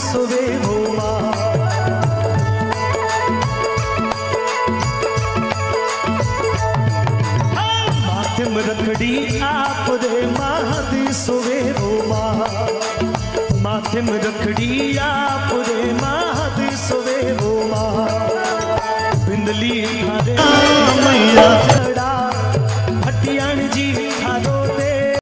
सोवे हो मां। माथे में रखड़ी आप दे मां सोवे हो मां। माथे में रखड़ी आप दे मां सोवे हो मां। बिंदली थारे मैया